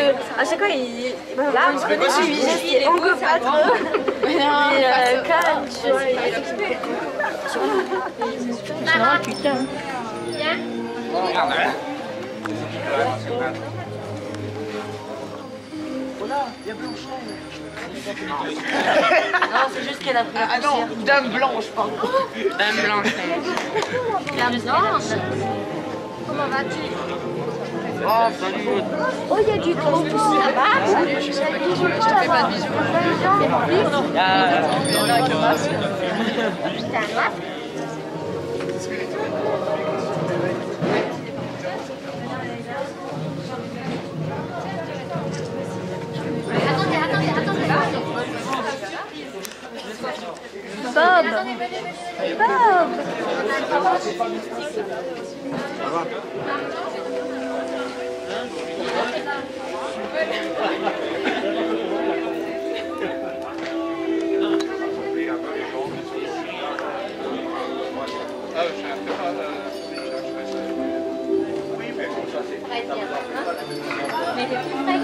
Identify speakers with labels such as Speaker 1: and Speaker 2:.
Speaker 1: à chaque fois, il est on peut pas trop. Mais calme, tu vois. Non, putain. Non, c'est juste qu'elle a pris.
Speaker 2: Ah non, dame blanche, pardon.
Speaker 3: Dame blanche.
Speaker 1: Dame blanche. Comment vas-tu?
Speaker 3: Oh, salut.
Speaker 1: Oh, il y a du troupeau. Ça va? Je te fais pas de bisous. T'as un masque? Bob! Bob! Mais